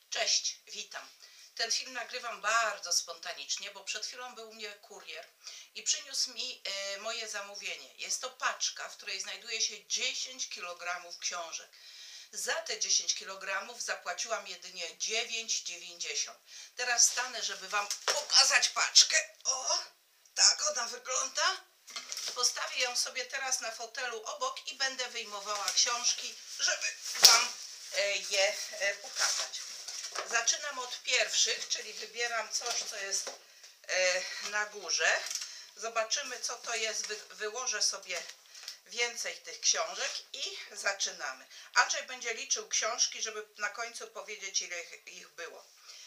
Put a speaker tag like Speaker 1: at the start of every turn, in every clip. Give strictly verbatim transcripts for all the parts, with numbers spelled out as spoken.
Speaker 1: Cześć, witam. Ten film nagrywam bardzo spontanicznie, bo przed chwilą był u mnie kurier i przyniósł mi e, moje zamówienie. Jest to paczka, w której znajduje się dziesięć kilogramów książek. Za te dziesięć kilogramów zapłaciłam jedynie dziewięć dziewięćdziesiąt. Teraz stanę, żeby Wam pokazać paczkę. O, tak ona wygląda. Postawię ją sobie teraz na fotelu obok i będę wyjmowała książki, żeby Wam e, je e, pokazać. Zaczynam od pierwszych, czyli wybieram coś, co jest e, na górze. Zobaczymy, co to jest. Wy, wyłożę sobie więcej tych książek i zaczynamy. Andrzej będzie liczył książki, żeby na końcu powiedzieć, ile ich było.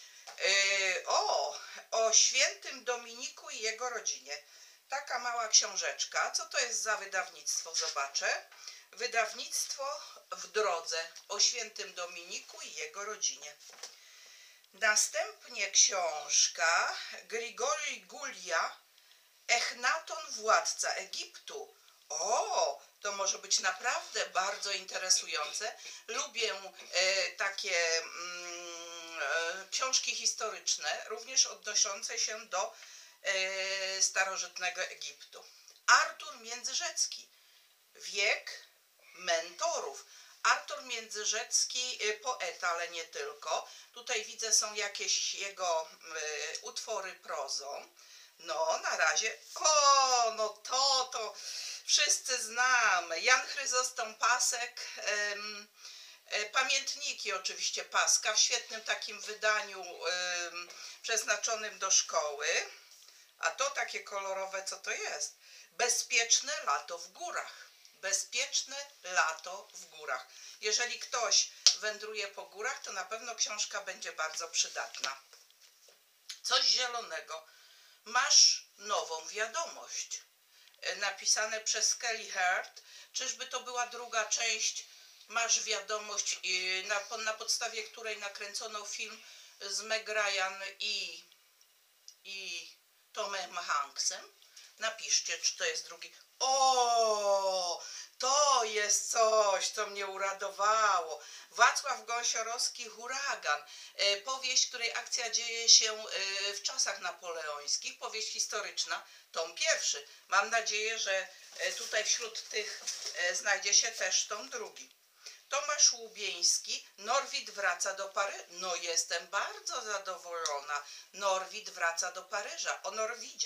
Speaker 1: E, o, o świętym Dominiku i jego rodzinie. Taka mała książeczka. Co to jest za wydawnictwo? Zobaczę. Wydawnictwo W drodze o świętym Dominiku i jego rodzinie. Następnie książka Grigori Gulia, Echnaton, władca Egiptu. O, to może być naprawdę bardzo interesujące. Lubię e, takie mm, e, książki historyczne, również odnoszące się do e, starożytnego Egiptu. Artur Międzyrzecki, Wiek mentorów. Artur Międzyrzecki, poeta, ale nie tylko. Tutaj widzę, są jakieś jego y, utwory prozą. No, na razie. O, no to, to wszyscy znamy. Jan Chryzostom Pasek. Ym, y, pamiętniki oczywiście Paska w świetnym takim wydaniu ym, przeznaczonym do szkoły. A to takie kolorowe, co to jest? Bezpieczne lato w górach. Bezpieczne lato w górach. Jeżeli ktoś wędruje po górach, to na pewno książka będzie bardzo przydatna. Coś zielonego. Masz nową wiadomość. Napisane przez Kelly Hart. Czyżby to była druga część Masz wiadomość, na, na podstawie której nakręcono film z Meg Ryan i, i Tomem Hanksem? Napiszcie, czy to jest drugi. O, to jest coś, co mnie uradowało. Wacław Gąsiorowski, Huragan. E, powieść, której akcja dzieje się e, w czasach napoleońskich. Powieść historyczna, tom pierwszy. Mam nadzieję, że e, tutaj wśród tych e, znajdzie się też tom drugi. Tomasz Łubieński, Norwid wraca do Paryża. No, jestem bardzo zadowolona. Norwid wraca do Paryża. O Norwidzie.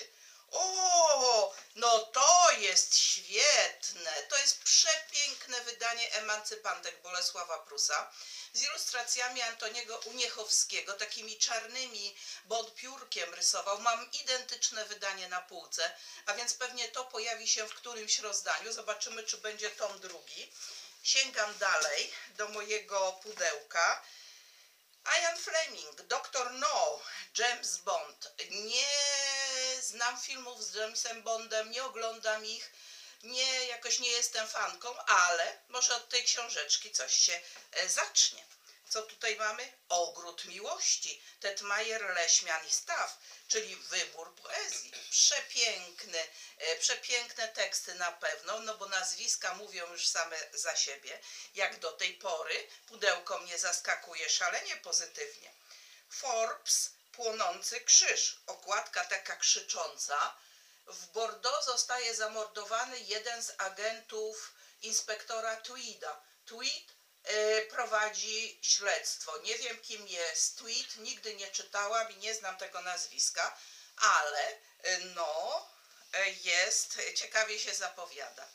Speaker 1: O, no to jest świetne. To jest przepiękne wydanie Emancypantek Bolesława Prusa z ilustracjami Antoniego Uniechowskiego, takimi czarnymi, bo on piórkiem rysował. Mam identyczne wydanie na półce, a więc pewnie to pojawi się w którymś rozdaniu. Zobaczymy, czy będzie tom drugi. Sięgam dalej do mojego pudełka. Ian Fleming, doktor No, James Bond. Nie znam filmów z Jamesem Bondem, nie oglądam ich, nie, jakoś nie jestem fanką, ale może od tej książeczki coś się e, zacznie. Co tutaj mamy? Ogród miłości. Tetmajer, Leśmian i Staw, czyli wybór poezji. Przepiękny, e, przepiękne teksty na pewno, no bo nazwiska mówią już same za siebie. Jak do tej pory pudełko mnie zaskakuje szalenie pozytywnie. Forbes, Płonący krzyż. Okładka taka krzycząca. W Bordeaux zostaje zamordowany jeden z agentów inspektora Tweeda. Tweed prowadzi śledztwo. Nie wiem, kim jest Tweed, nigdy nie czytałam i nie znam tego nazwiska, ale no jest, ciekawie się zapowiada.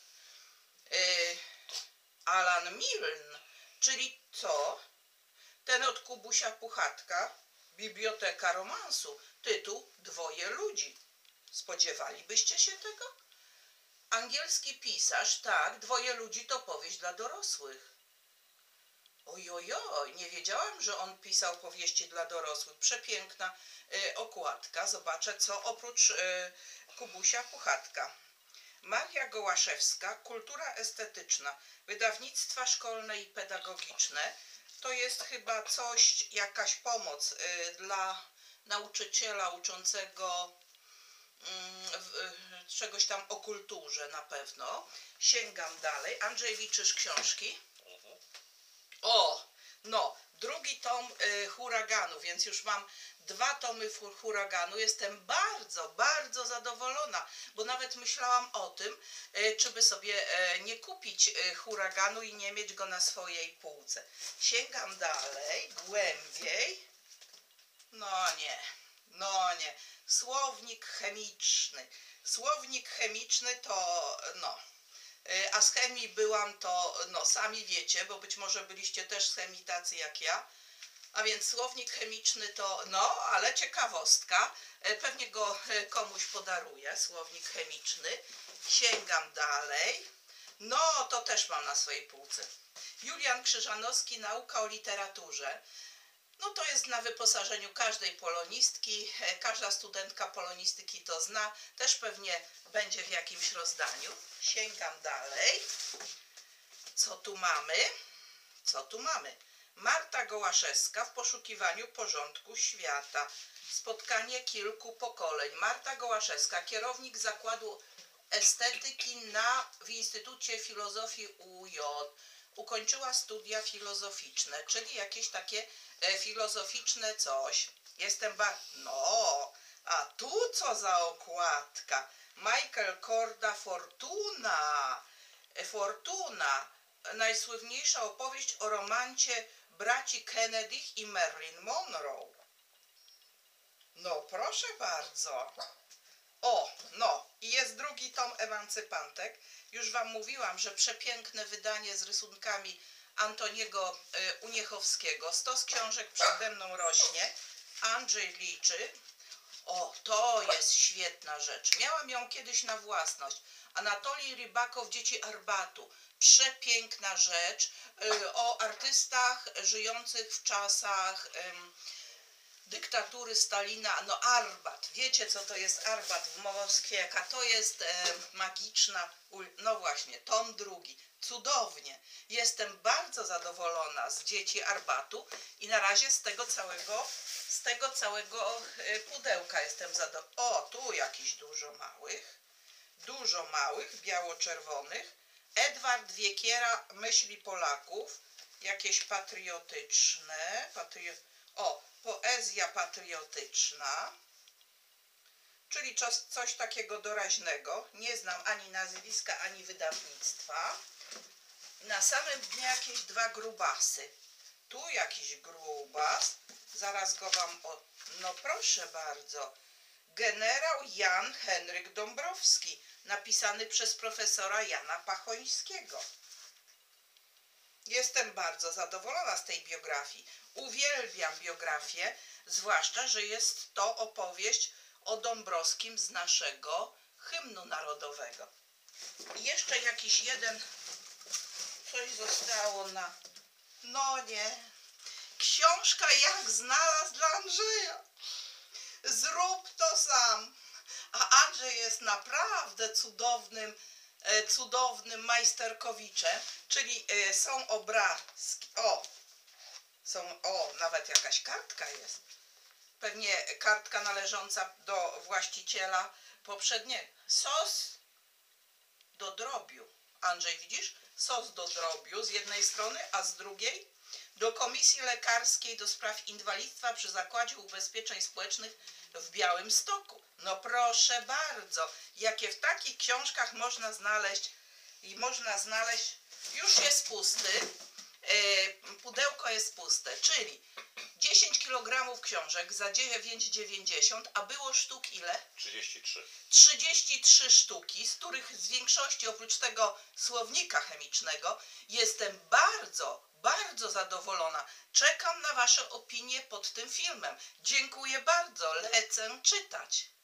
Speaker 1: Alan Milne, czyli co? Ten od Kubusia Puchatka, Biblioteka romansu, tytuł Dwoje ludzi. Spodziewalibyście się tego? Angielski pisarz, tak, Dwoje ludzi to powieść dla dorosłych. Ojojoj, nie wiedziałam, że on pisał powieści dla dorosłych. Przepiękna y, okładka. Zobaczę, co oprócz y, Kubusia Puchatka. Maria Gołaszewska, Kultura estetyczna, wydawnictwa szkolne i pedagogiczne. To jest chyba coś, jakaś pomoc y, dla nauczyciela uczącego y, czegoś tam o kulturze na pewno. Sięgam dalej. Andrzej, liczysz książki? O, no, drugi tom y, huraganu, więc już mam dwa tomy huraganu. Jestem bardzo, bardzo zadowolona, bo nawet myślałam o tym, czy by sobie nie kupić huraganu i nie mieć go na swojej półce. Sięgam dalej, głębiej. No nie, no nie. Słownik chemiczny. Słownik chemiczny to, no, a z chemii byłam to, no, sami wiecie, bo być może byliście też z chemii tacy jak ja. A więc słownik chemiczny to, no, ale ciekawostka. Pewnie go komuś podaruję, słownik chemiczny. Sięgam dalej. No, to też mam na swojej półce. Julian Krzyżanowski, Nauka o literaturze. No to jest na wyposażeniu każdej polonistki. Każda studentka polonistyki to zna. Też pewnie będzie w jakimś rozdaniu. Sięgam dalej. Co tu mamy? Co tu mamy? Marta Gołaszewska w poszukiwaniu porządku świata. Spotkanie kilku pokoleń. Marta Gołaszewska, kierownik Zakładu Estetyki na, w Instytucie Filozofii U J. Ukończyła studia filozoficzne, czyli jakieś takie e, filozoficzne coś. Jestem ba... No, a tu co za okładka? Michael Korda, Fortuna. Fortuna. Najsłynniejsza opowieść o romancie braci Kennedy i Marilyn Monroe. No proszę bardzo. O, no i jest drugi tom Emancypantek. Już wam mówiłam, że przepiękne wydanie z rysunkami Antoniego y, Uniechowskiego. Stos książek przede mną rośnie. Andrzej liczy. O, to jest świetna rzecz. Miałam ją kiedyś na własność. Anatolij Rybakow, Dzieci Arbatu. Przepiękna rzecz y, o artystach żyjących w czasach y, dyktatury Stalina. No Arbat, wiecie co to jest Arbat w Moskwie, jaka to jest y, magiczna, no właśnie, tom drugi. Cudownie. Jestem bardzo zadowolona z Dzieci Arbatu i na razie z tego całego, z tego całego y, pudełka jestem zadowolona. O, tu jakiś dużo małych, dużo małych, biało-czerwonych. Edward Wiekiera, Myśli Polaków, jakieś patriotyczne, patrio... o, poezja patriotyczna, czyli coś, coś takiego doraźnego, nie znam ani nazwiska, ani wydawnictwa. Na samym dnie jakieś dwa grubasy, tu jakiś grubas, zaraz go wam, o... no proszę bardzo, generał Jan Henryk Dąbrowski, napisany przez profesora Jana Pachońskiego. Jestem bardzo zadowolona z tej biografii. Uwielbiam biografię, zwłaszcza, że jest to opowieść o Dąbrowskim z naszego hymnu narodowego. I jeszcze jakiś jeden, coś zostało na... No nie. Książka Jak znalazł dla Andrzeja. Zrób to sam. A Andrzej jest naprawdę cudownym, cudownym majsterkowiczem, czyli są obrazki, o, są, o, nawet jakaś kartka jest, pewnie kartka należąca do właściciela poprzedniego. Sos do drobiu, Andrzej, widzisz? Sos do drobiu z jednej strony, a z drugiej do Komisji Lekarskiej do Spraw Inwalidztwa przy Zakładzie Ubezpieczeń Społecznych w Białymstoku. No proszę bardzo, jakie w takich książkach można znaleźć i można znaleźć, już jest pusty, yy, pudełko jest puste, czyli dziesięć kilogramów książek za dziewięć dziewięćdziesiąt, a było sztuk ile?
Speaker 2: trzydzieści trzy.
Speaker 1: trzydzieści trzy sztuki, z których z większości oprócz tego słownika chemicznego jestem bardzo, bardzo zadowolona. Czekam na wasze opinie pod tym filmem. Dziękuję bardzo, lecę czytać.